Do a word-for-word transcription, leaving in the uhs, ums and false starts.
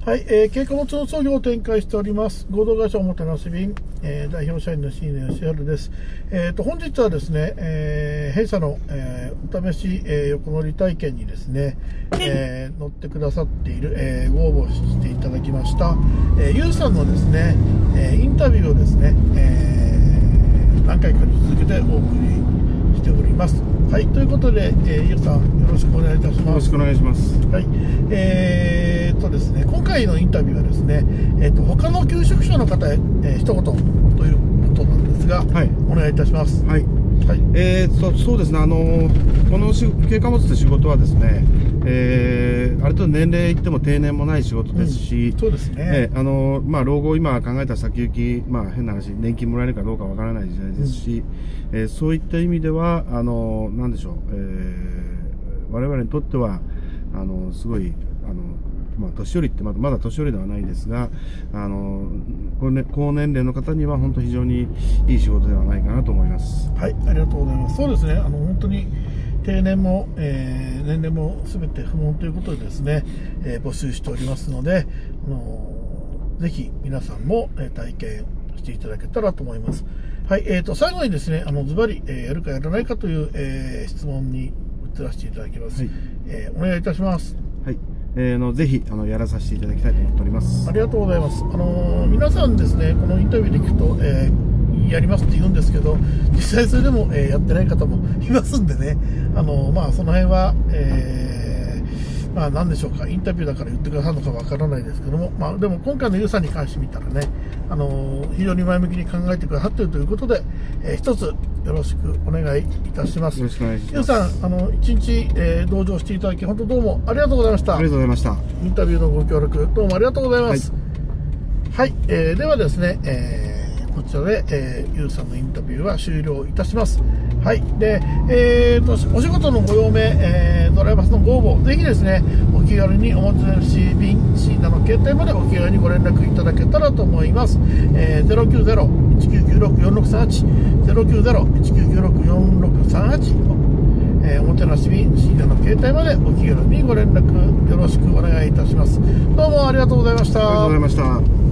はい、えー、軽貨物運送業を展開しております合同会社おもてなし便、えー、代表社員の新根義治です。えー、と本日はですね、えー、弊社の、えー、お試し、えー、横乗り体験にですね、えー、乗ってくださっている、えー、ご応募していただきました、えー、ゆうさんのですね、えー、インタビューをですね、えー、何回かに続けてお送りしております。はい、ということで、えー、ゆうさんよろしくお願いいたします。 よろしくお願いします。 はい、えー、とですね、今回のインタビューはですね、えー、と他の求職者の方へ、えー、一言ということなんですが、はい、お願いいたします。 はい、はい、えー、とそうですね、あのこの軽貨物って仕事はですね、えー、ある程度年齢いっても定年もない仕事ですし、 うん、そうですね、 えーあのまあ、老後、今考えた先行き、まあ、変な話、年金もらえるかどうかわからない時代ですし、うん、えー、そういった意味では、あのなんでしょう、えー、我々にとっては、あのすごい、あのまあ、年寄りってまだまだ年寄りではないですが、あの高年齢の方には本当非常にいい仕事ではないかなと思います。 はい、ありがとうございます。そうですね、あの本当に定年も、えー、年齢もすべて不問ということでですね、えー、募集しておりますので、あのぜひ皆さんも、えー、体験していただけたらと思います。はい、えーと最後にですね、あのズバリ、えー、やるかやらないかという、えー、質問に移らせていただきます。はい、えー、お願いいたします。 はい、えー、のぜひあのやらさせていただきたいと思っております。 ありがとうございます。あのー、皆さんですね、このインタビューで聞くと、えー、やりますって言うんですけど、実際それでも、えー、やってない方もいますんでね、あのー、まあその辺は、えー、まあ何でしょうか、インタビューだから言ってくださるのかわからないですけども、まあでも今回のユウさんに関して見たらね、あのー、非常に前向きに考えてくださっているということで、えー、一つよろしくお願いいたします。 よろしくお願いします。 ユウさん、あの一日、えー、同乗していただき本当どうもありがとうございました。 ありがとうございました。 インタビューのご協力どうもありがとうございます。はい、はい、えー、ではですね、えー、こちらで、えー、ユウさんのインタビューは終了いたします。はい、で、えーと、お仕事のご用命、えー、ドライバーのご応募、ぜひですね、お気軽におもてなし便、シーナの携帯までお気軽にご連絡いただけたらと思います。えー、ゼロきゅうゼロ いちきゅうきゅうろく よんろくさんはち、ゼロきゅうゼロ いちきゅうきゅうろく よんろくさんはち、えー、おもてなし便、シーナの携帯までお気軽にご連絡よろしくお願いいたします。どうもありがとうございました。 ありがとうございました。